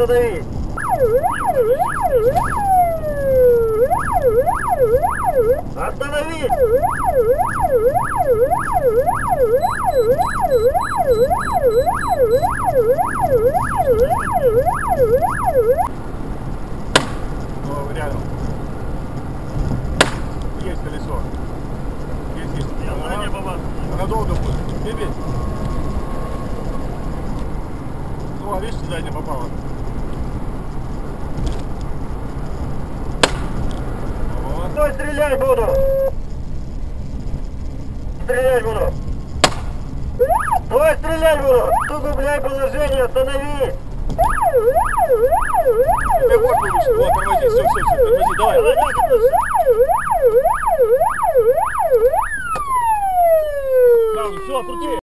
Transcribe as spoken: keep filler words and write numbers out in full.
остановить. Остановить! Ну, рядом. Есть колесо. Есть, есть. Я Она, не попал. она долго будет. Бей-бей. Ну, а видишь, сюда не попала. Вот. Стой, стрелять буду! Стрелять буду! Стой, стрелять буду! Усугубляй положение, останови! Ты вот будешь. Вот, тормози, все, все, все, тормози, давай. Сразу, все, крути.